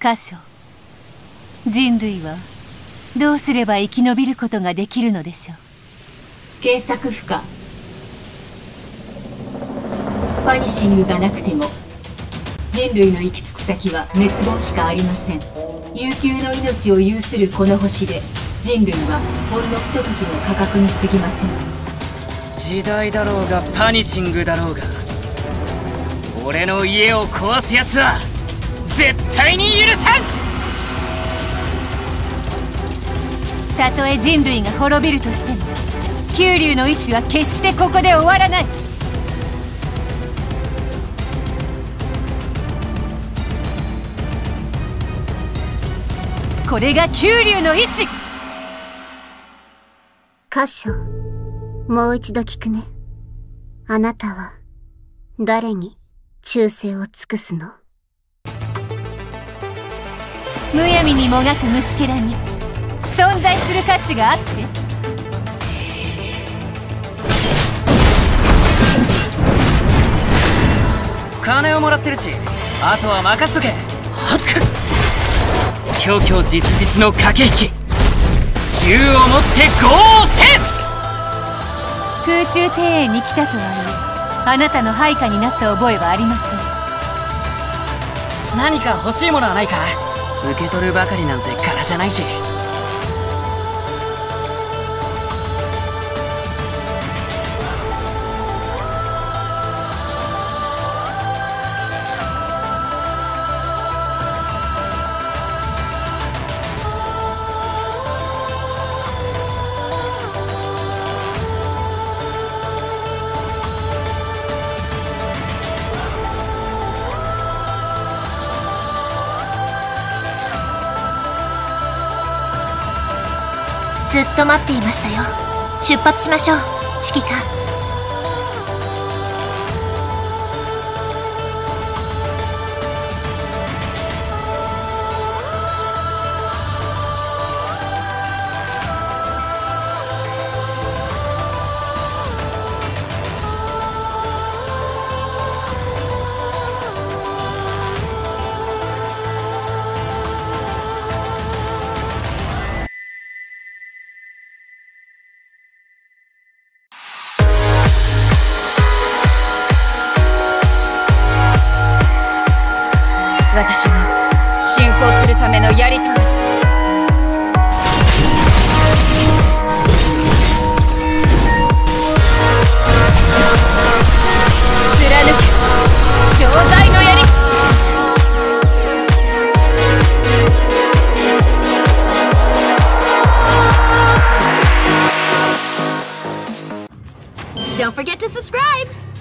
箇所。人類はどうすれば生き延びることができるのでしょう。 検索不可。パニシングがなくても人類の行き着く先は滅亡しかありません。悠久の命を有するこの星で人類はほんのひとときの価格に過ぎません。 時代だろうがパニシングだろうが、俺の家を壊すやつは絶対に許さん。 たとえ人類が滅びるとしても九龍の意志は決してここで終わらない。これが九龍の意志。 箇所、もう一度聞くね。あなたは誰に忠誠を尽くすの？ むやみにもがく虫けらに存在する価値があって？ 金をもらってるし、あとは任しとけ。虚虚実実の駆け引き、銃を持ってゴーせん。 空中庭園に来たとはいえ、あなたの配下になった覚えはありません。 何か欲しいものはないか？受け取るばかりなんて柄じゃないし。 ずっと待っていましたよ。出発しましょう、指揮官。 私が進行するための槍となる。貫け錠剤の槍。Don't forget to subscribe!